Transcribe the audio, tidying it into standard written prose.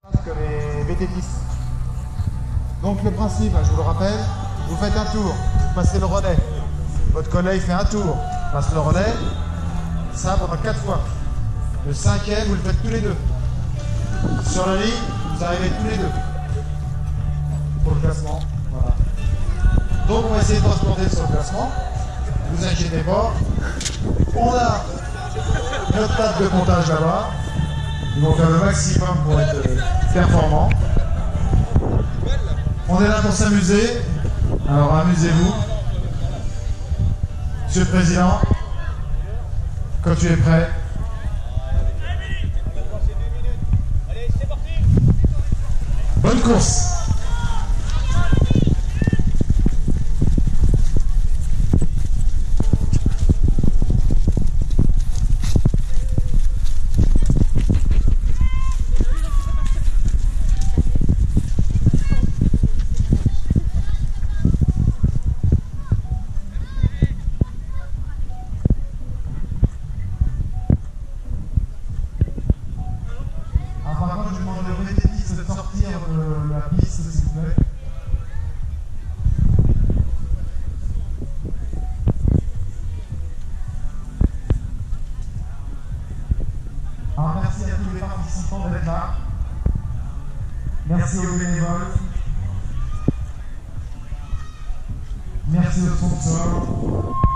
Que les VT10. Donc le principe, je vous le rappelle, vous faites un tour, vous passez le relais. Votre collègue fait un tour, passe le relais, ça pendant 4 fois. Le 5e, vous le faites tous les deux. Sur la ligne, vous arrivez tous les deux. Pour le classement. Voilà. Donc on va essayer de transporter sur le classement. Ne vous inquiétez pas. On a notre table de comptage là-bas. Ils vont faire le maximum pour être performants. On est là pour s'amuser. Alors amusez-vous. Monsieur le Président, quand tu es prêt. Bonne course. Par contre, je demande au VT10 de sortir de la piste, s'il vous plaît. Alors, merci à tous les participants d'être là. Merci aux bénévoles. Merci aux sponsors.